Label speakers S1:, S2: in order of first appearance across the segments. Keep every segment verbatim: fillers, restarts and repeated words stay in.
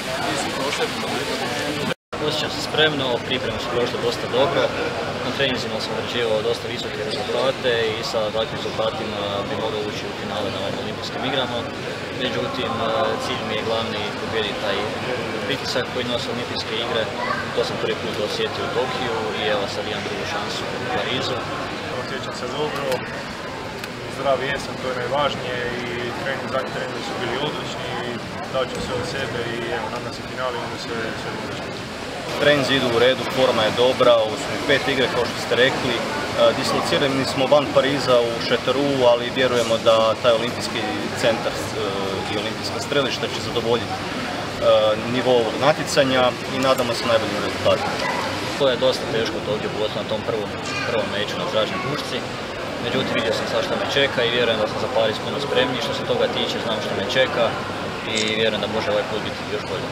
S1: Osjećam se spremno, pripreme su prošle dosta dobro. Na treninzima sam odrađivao dosta visoke rezultate i sa takvim rezultatima bi mogao ući u finale na ovim olimpijskim igrama. Međutim, cilj mi je glavni pobijediti taj pritisak koji nose olimpijske igre. To sam prvi put osjetio u Tokiju i evo sad imam drugu šansu u Parizu.
S2: Osjećam se dobro, zdrav jesam, to je najvažnije i trening, zadnji treningi su bili odlični i dao ću sve od sebe i evo, nadam se finali onda sve, sve odlično.
S3: Treninzi idu u redu, forma je dobra, ovo su mi pet igre kao što ste rekli. Dislocirani smo van Pariza u Šeteru, ali vjerujemo da taj olimpijski centar i olimpijska strelišta će zadovoljiti nivo ovog natjecanja i nadamo se najboljim rezultatima.
S1: To je dosta teško u Tokiju, pogotovo na tom prvom, prvom meču na zračnoj pušci. Međutim, vidio sam sad što me čeka i vjerujem da sam za Pariz puno spremniji. Što se toga tiče, znam što me čeka i vjerujem da može ovaj put biti još bolje.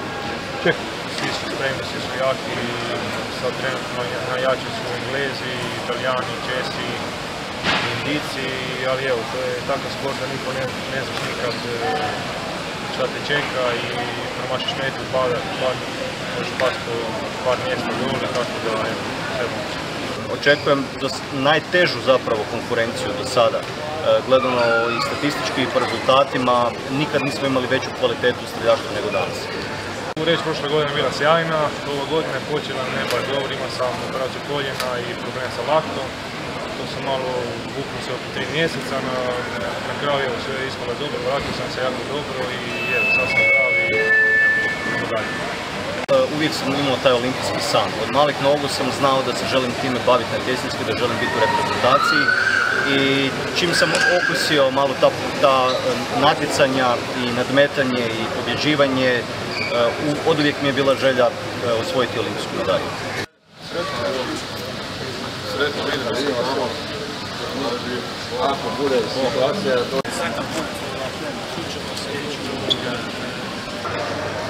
S2: Svi su spremni, svi su jaki, sad trenutno najjači su Englezi, Italijani, Česi, Indici, ali evo, to je takav sport da niko ne, ne znaš nikad šta te čeka i promašiš metu, pada, pad, možeš pasti po par mjesta dole, tako da evo, sve moguće.
S3: Očekujem najtežu zapravo konkurenciju do sada. Gledano i statistički i po rezultatima, nikad nismo imali veću kvalitetu u streljaštvu nego danas.
S2: Mogu reći, prošla godina je bila sjajna, ova godina je počela ne baš dobro, imao sam operaciju koljena i problem sa laktom. To sam malo vuknuo se oko tri mjeseca, na, na kraju je sve ispalo dobro, vratio sam se jako dobro i evo, sad sam zdrav i idemo dalje.
S3: Uvijek sam imao taj olimpijski san. Od malih nogu sam znao da se želim time baviti natjecateljski, da želim biti u reprezentaciji. I čim sam okusio malo ta, ta natjecanja i nadmetanje i pobjeđivanje, oduvijek mi je bila želja osvojiti olimpijsku medalju.
S4: Sretno vidimo, ako bude situacija, to je